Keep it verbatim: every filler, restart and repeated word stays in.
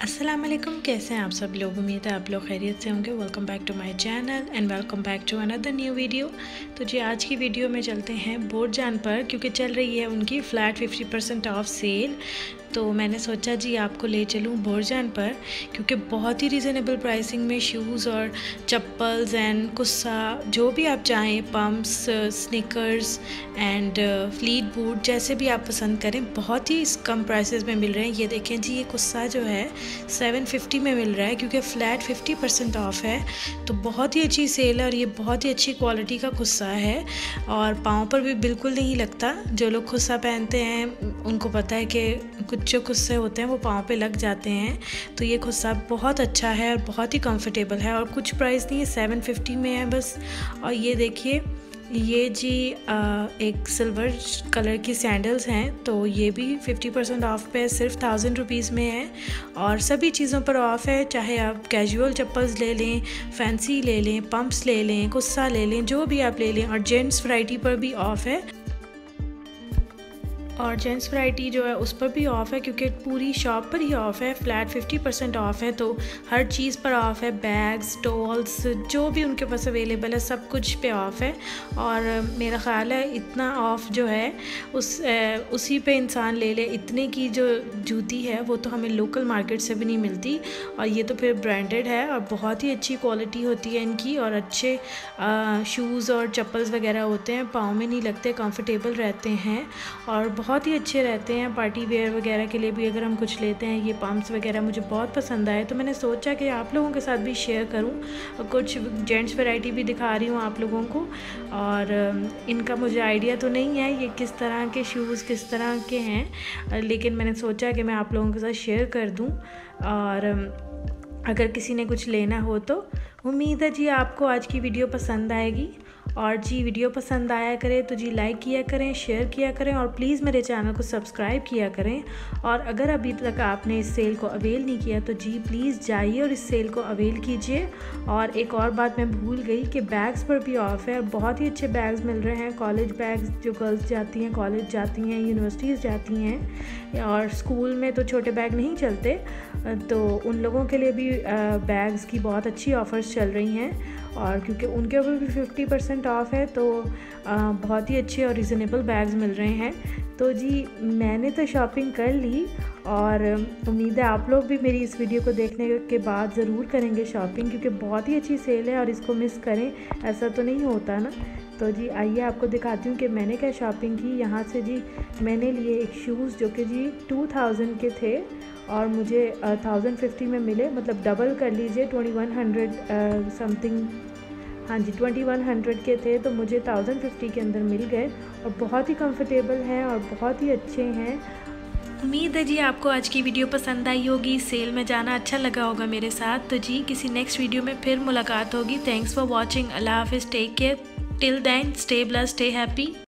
अस्सलाम वालेकुम, कैसे हैं आप सब लोग। उम्मीद है आप लोग खैरियत से होंगे। Welcome back to my channel and welcome back to another new video. तो जी आज की वीडियो में चलते हैं बोरजान पर, क्योंकि चल रही है उनकी flat fifty percent off sale. तो मैंने सोचा जी आपको ले चलूँ बोरजान पर, क्योंकि बहुत ही रीज़नेबल प्राइसिंग में शूज़ और चप्पल्स एंड कुस्सा जो भी आप चाहें, pumps, sneakers and fleet boot, जैसे भी आप पसंद करें, बहुत ही कम प्राइसेस में मिल रहे हैं। ये देखें जी, ये कुस्सा जो है सेवन फिफ्टी में मिल रहा है, क्योंकि फ़्लैट फिफ्टी परसेंट ऑफ है। तो बहुत ही अच्छी सेल है और ये बहुत ही अच्छी क्वालिटी का कुस्सा है और पाँव पर भी बिल्कुल नहीं लगता। जो लोग कुस्सा पहनते हैं उनको पता है कि कुछ जो कुस्से होते हैं वो पाँव पे लग जाते हैं। तो ये कुस्सा बहुत अच्छा है और बहुत ही कंफर्टेबल है और कुछ प्राइस नहीं है, सेवन फिफ्टी में है बस। और ये देखिए, ये जी आ, एक सिल्वर कलर की सैंडल्स हैं, तो ये भी फिफ्टी परसेंट ऑफ पे सिर्फ थाउजेंड रुपीज़ में है। और सभी चीज़ों पर ऑफ़ है, चाहे आप कैजुअल चप्पल्स ले लें, फैंसी ले लें, पम्प्स ले लें, कुस्सा ले लें, जो भी आप ले लें। और जेंट्स वैरायटी पर भी ऑफ़ है, और जेंट्स वैरायटी जो है उस पर भी ऑफ़ है, क्योंकि पूरी शॉप पर ही ऑफ़ है। फ़्लैट फिफ्टी परसेंट ऑफ़ है, तो हर चीज़ पर ऑफ़ है। बैग्स, टॉल्स, जो भी उनके पास अवेलेबल है सब कुछ पे ऑफ़ है। और मेरा ख़्याल है इतना ऑफ़ जो है उस उसी पे इंसान ले ले। इतने की जो जूती है वो तो हमें लोकल मार्केट से भी नहीं मिलती, और ये तो फिर ब्रांडेड है और बहुत ही अच्छी क्वालिटी होती है इनकी। और अच्छे शूज़ और चप्पल्स वगैरह होते हैं, पाँव में नहीं लगते, कंफर्टेबल रहते हैं और बहुत ही अच्छे रहते हैं। पार्टी वेयर वगैरह के लिए भी अगर हम कुछ लेते हैं, ये पम्प्स वगैरह मुझे बहुत पसंद आए, तो मैंने सोचा कि आप लोगों के साथ भी शेयर करूं। कुछ जेंट्स वैरायटी भी दिखा रही हूँ आप लोगों को, और इनका मुझे आइडिया तो नहीं है ये किस तरह के शूज़ किस तरह के हैं, लेकिन मैंने सोचा कि मैं आप लोगों के साथ शेयर कर दूँ। और अगर किसी ने कुछ लेना हो तो उम्मीद है जी आपको आज की वीडियो पसंद आएगी। और जी वीडियो पसंद आया करे तो जी लाइक किया करें, शेयर किया करें और प्लीज़ मेरे चैनल को सब्सक्राइब किया करें। और अगर अभी तक आपने इस सेल को अवेल नहीं किया तो जी प्लीज़ जाइए और इस सेल को अवेल कीजिए। और एक और बात मैं भूल गई कि बैग्स पर भी ऑफ़ है और बहुत ही अच्छे बैग्स मिल रहे हैं। कॉलेज बैग्स, जो गर्ल्स जाती हैं, कॉलेज जाती हैं, यूनिवर्सिटीज़ जाती हैं, और स्कूल में तो छोटे बैग नहीं चलते, तो उन लोगों के लिए भी बैग्स की बहुत अच्छी ऑफ़र्स चल रही हैं। और क्योंकि उनके ऊपर भी फिफ्टी परसेंट ऑफ़ है, तो आ, बहुत ही अच्छे और रिज़नेबल बैग्स मिल रहे हैं। तो जी मैंने तो शॉपिंग कर ली, और उम्मीद है आप लोग भी मेरी इस वीडियो को देखने के बाद ज़रूर करेंगे शॉपिंग, क्योंकि बहुत ही अच्छी सेल है और इसको मिस करें ऐसा तो नहीं होता ना। तो जी आइए आपको दिखाती हूँ कि मैंने क्या शॉपिंग की। यहाँ से जी मैंने लिए एक शूज़ जो कि जी टू थाउजेंड के थे और मुझे थाउजेंड फिफ्टी में मिले, मतलब डबल कर लीजिए, ट्वेंटी वन हंड्रेड समथिंग, हाँ जी ट्वेंटी वन हंड्रेड के थे, तो मुझे थाउजेंड फिफ्टी के अंदर मिल गए और बहुत ही कंफर्टेबल हैं और बहुत ही अच्छे हैं। उम्मीद है जी आपको आज की वीडियो पसंद आई होगी, सेल में जाना अच्छा लगा होगा मेरे साथ। तो जी किसी नेक्स्ट वीडियो में फिर मुलाकात होगी। Thanks for watching. अल्लाह हाफिज़, take care, till then stay blessed, stay happy.